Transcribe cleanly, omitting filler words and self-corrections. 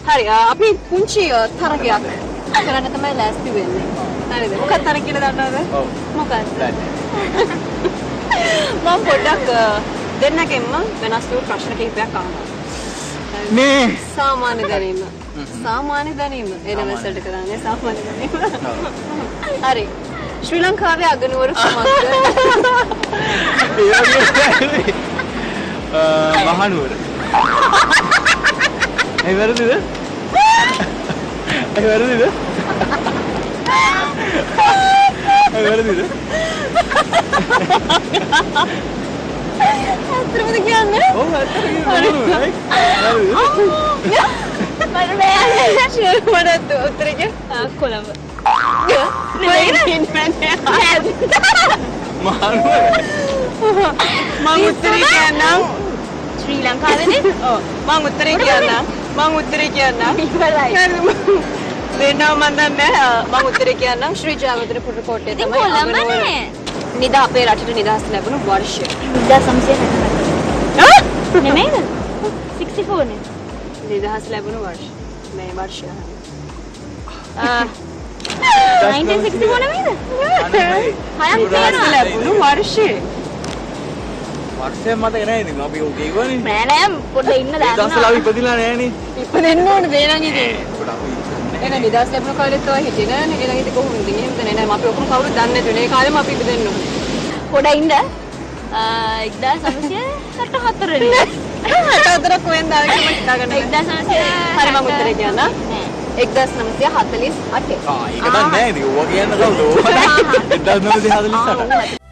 හරි අපි පුංචි තරගයක් කරන්න තමයි ලෑස්ති වෙන්නේ. හරිද? මොකක්ද තරග කියලා දන්නවද? ඔව්. මොකක්ද? මම පොඩ්ඩක් දෙන්නගෙන්ම වෙනස් වූ ප්‍රශ්න කිහිපයක් අහනවා. මේ සාමාන්‍ය දැනීම. සාමාන්‍ය දැනීම. එනවසල්ට කරන්නේ සාමාන්‍ය දැනීම. හරි. ශ්‍රී ලංකාවේ අගනුවර කුමක්ද? මහනුවර. ඒ වැරදිද? ඒ වැරදිද? ඒ වැරදිද? අත්‍තරමද කියන්නේ? ඔව් අත්‍තරම කියන්නේ. මට බෑ. ෂර්මඩත් උත්තරේ කොළඹ. මහනුවර. මම උත්තරේ කියන්නම් ශ්‍රී ලංකාවේනේ. ඔව් මම උත්තරේ කියන්නම්. මම උත්තරේ කියන්නම්. ඉවරයි. දෙන්නව මන් දන්නේ මම උත්තරේ කියන්නම් ශ්‍රී ජයවර්ධන පුරකෝට්ටේ තමයි අගනුවර. නිදා අපේ රටට නිදහස් ලැබුණු වර්ෂය 1960. නෙමෙයිද? 64 නේ. නිදහස් ලැබුණු වර්ෂය. මේ වර්ෂය. 1964 නෙමෙයිද? හයක් තියෙනවා ලැබුණු වර්ෂය. වර්ෂය මතක නැහැ ඉතින් අපි ඔය කියවනේ. නෑ නෑ පොඩ්ඩක් ඉන්න දාන්න. දවස්වල අපි ඉපදිලා නැහනේ. ඉපදෙන්න ඕනේ දේ නම් ඉතින්. පොඩ්ඩක් අපි එන නිදහස් ලැබුණ කාලෙත් ඔය හිටියේ නෑනේ. ඊළඟ ඉතින් කොහොමද ඉන්නේ? එහෙමද නෑ අපි ඔක්කොම කවුරුත් දන්නේ නැතුනේ. ඒ කාලෙම අපි ඉපදෙන්න ඕනේ. පොඩ්ඩක් ඉන්න. 1964 නේ. 64 කොහෙන්ද ආවේ කියලා හිතාගන්න. 1900 හරි මම උත්තරේ කියන්න. 1948. ඒක දන්නේ නැහැ ඉතින්. ඕවා කියන්න කවුද? 1948.